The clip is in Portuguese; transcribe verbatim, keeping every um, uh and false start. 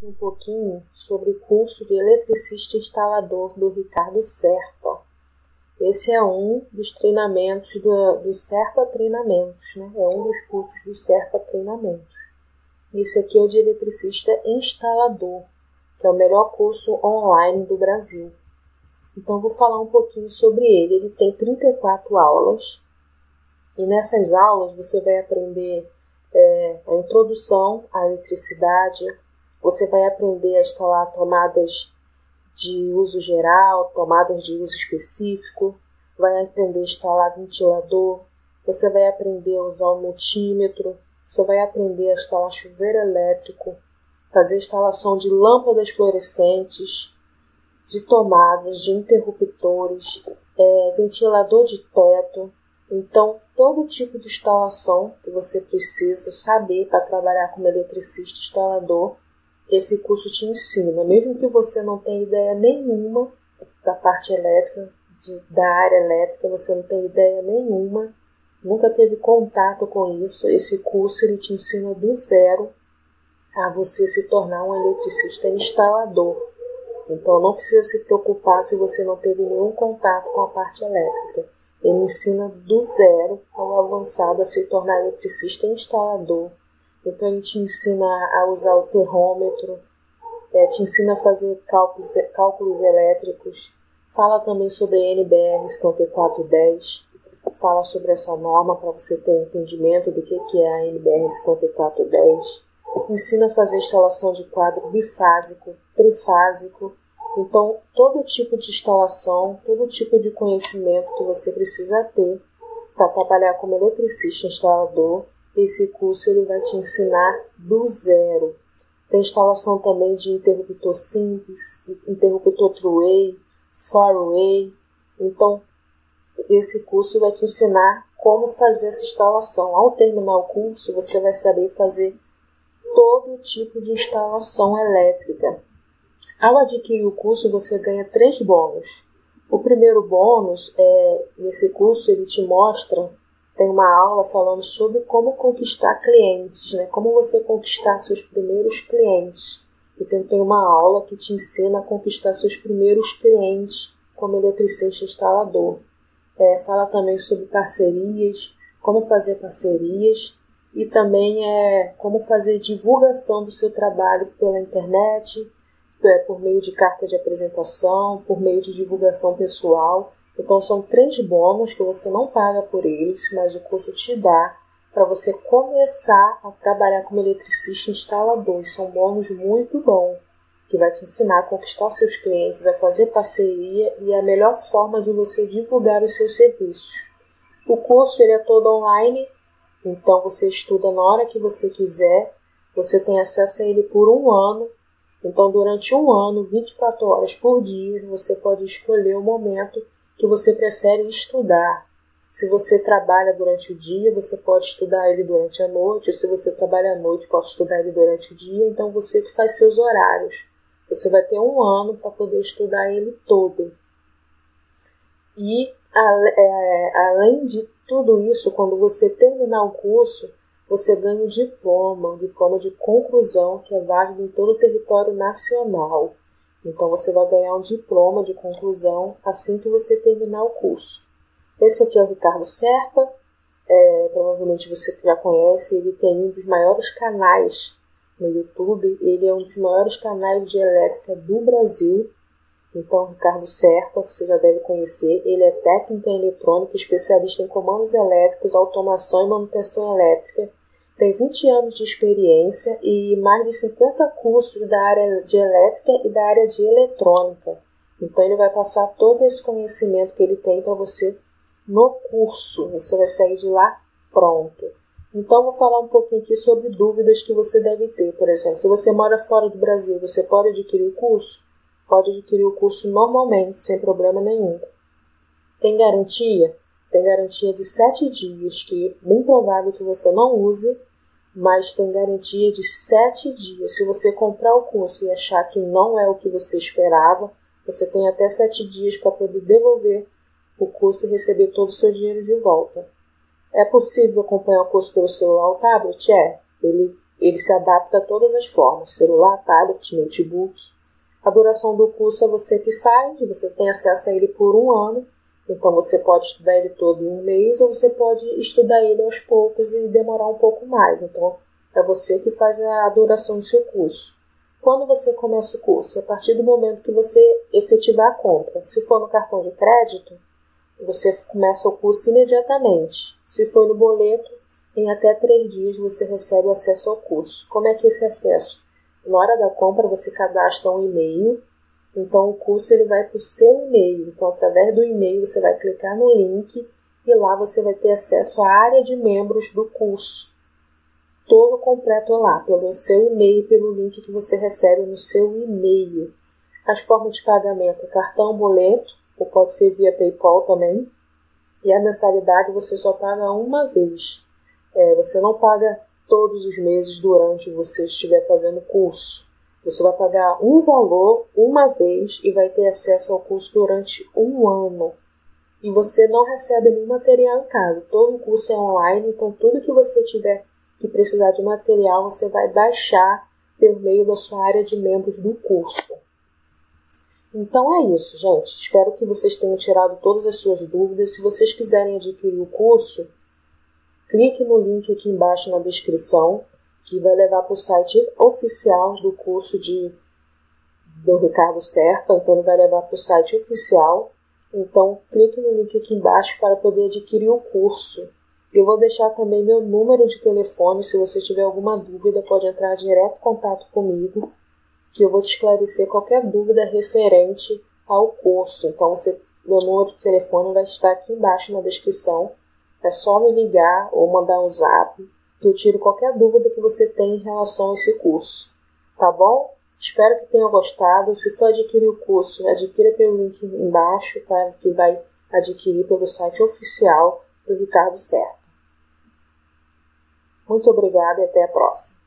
aqui um pouquinho sobre o curso de eletricista instalador do Ricardo Serpa. Esse é um dos treinamentos do, do Serpa Treinamentos, né? É um dos cursos do Serpa Treinamentos. Esse aqui é o de eletricista instalador, que é o melhor curso online do Brasil. Então, eu vou falar um pouquinho sobre ele. Ele tem trinta e quatro aulas, e nessas aulas você vai aprender é, a introdução à eletricidade, você vai aprender a instalar tomadas de uso geral, tomadas de uso específico, vai aprender a instalar ventilador, você vai aprender a usar o multímetro, você vai aprender a instalar chuveiro elétrico, fazer instalação de lâmpadas fluorescentes, de tomadas, de interruptores, é, ventilador de teto. Então, todo tipo de instalação que você precisa saber para trabalhar como eletricista instalador, esse curso te ensina. Mesmo que você não tenha ideia nenhuma da parte elétrica, de, da área elétrica, você não tem ideia nenhuma, nunca teve contato com isso, esse curso ele te ensina do zero a você se tornar um eletricista instalador. Então, não precisa se preocupar se você não teve nenhum contato com a parte elétrica. Ele ensina do zero ao avançado a se tornar eletricista instalador. Então, ele te ensina a usar o termômetro, é, te ensina a fazer cálculos, cálculos elétricos, fala também sobre a N B R cinquenta e quatro dez, fala sobre essa norma para você ter um entendimento do que é a N B R cinquenta e quatro dez, ensina a fazer instalação de quadro bifásico, trifásico. Então, todo tipo de instalação, todo tipo de conhecimento que você precisa ter para trabalhar como eletricista instalador, esse curso ele vai te ensinar do zero. Tem instalação também de interruptor simples, interruptor three-way, four-way. Então, esse curso vai te ensinar como fazer essa instalação. Ao terminar o curso, você vai saber fazer todo tipo de instalação elétrica. Ao adquirir o curso, você ganha três bônus. O primeiro bônus, é, nesse curso, ele te mostra, tem uma aula falando sobre como conquistar clientes, né? Como você conquistar seus primeiros clientes. Então, tem uma aula que te ensina a conquistar seus primeiros clientes como eletricista instalador. É, fala também sobre parcerias, como fazer parcerias, e também é, como fazer divulgação do seu trabalho pela internet, é, por meio de carta de apresentação, por meio de divulgação pessoal. Então, são três bônus que você não paga por eles, mas o curso te dá para você começar a trabalhar como eletricista instalador. São bônus muito bons, que vai te ensinar a conquistar seus clientes, a fazer parceria e a melhor forma de você divulgar os seus serviços. O curso ele é todo online, então você estuda na hora que você quiser, você tem acesso a ele por um ano. Então, durante um ano, vinte e quatro horas por dia, você pode escolher o momento que você prefere estudar. Se você trabalha durante o dia, você pode estudar ele durante a noite. Ou se você trabalha à noite, pode estudar ele durante o dia. Então, você que faz seus horários. Você vai ter um ano para poder estudar ele todo. E, é, além de tudo isso, quando você terminar o curso, você ganha um diploma, um diploma de conclusão, que é válido em todo o território nacional. Então, você vai ganhar um diploma de conclusão assim que você terminar o curso. Esse aqui é o Ricardo Serpa, é, provavelmente você já conhece, ele tem um dos maiores canais no YouTube, ele é um dos maiores canais de elétrica do Brasil. Então, Ricardo Serpa, você já deve conhecer, ele é técnico em eletrônica, especialista em comandos elétricos, automação e manutenção elétrica. Tem vinte anos de experiência e mais de cinquenta cursos da área de elétrica e da área de eletrônica. Então, ele vai passar todo esse conhecimento que ele tem para você no curso. Você vai sair de lá pronto. Então, vou falar um pouquinho aqui sobre dúvidas que você deve ter. Por exemplo, se você mora fora do Brasil, você pode adquirir o curso? Pode adquirir o curso normalmente, sem problema nenhum. Tem garantia? Tem garantia de sete dias, que é bem provável que você não use, mas tem garantia de sete dias. Se você comprar o curso e achar que não é o que você esperava, você tem até sete dias para poder devolver o curso e receber todo o seu dinheiro de volta. É possível acompanhar o curso pelo celular ou tablet? É. Ele ele se adapta a todas as formas, celular, tablet, notebook. A duração do curso é você que faz, você tem acesso a ele por um ano, então você pode estudar ele todo em um mês, ou você pode estudar ele aos poucos e demorar um pouco mais. Então, é você que faz a duração do seu curso. Quando você começa o curso? A partir do momento que você efetivar a compra. Se for no cartão de crédito, você começa o curso imediatamente. Se for no boleto, em até três dias você recebe o acesso ao curso. Como é que é esse acesso? Na hora da compra você cadastra um e-mail, então o curso ele vai para o seu e-mail. Então através do e-mail você vai clicar no link e lá você vai ter acesso à área de membros do curso. Todo completo lá, pelo seu e-mail, pelo link que você recebe no seu e-mail. As formas de pagamento, cartão, boleto, ou pode ser via PayPal também. E a mensalidade você só paga uma vez. É, você não paga todos os meses durante você estiver fazendo o curso. Você vai pagar um valor uma vez e vai ter acesso ao curso durante um ano. E você não recebe nenhum material em casa. Todo o curso é online, então tudo que você tiver que precisar de material, você vai baixar por meio da sua área de membros do curso. Então é isso, gente. Espero que vocês tenham tirado todas as suas dúvidas. Se vocês quiserem adquirir o curso, clique no link aqui embaixo na descrição, que vai levar para o site oficial do curso de, do Ricardo Serpa. Então ele vai levar para o site oficial. Então clique no link aqui embaixo para poder adquirir o curso. Eu vou deixar também meu número de telefone, se você tiver alguma dúvida, pode entrar direto em contato comigo, que eu vou te esclarecer qualquer dúvida referente ao curso. Então, você, meu número de telefone vai estar aqui embaixo na descrição. É só me ligar ou mandar um zap, que eu tiro qualquer dúvida que você tem em relação a esse curso. Tá bom? Espero que tenham gostado. Se for adquirir o curso, adquira pelo link embaixo, tá? Que vai adquirir pelo site oficial do Ricardo Serpa. Muito obrigada e até a próxima.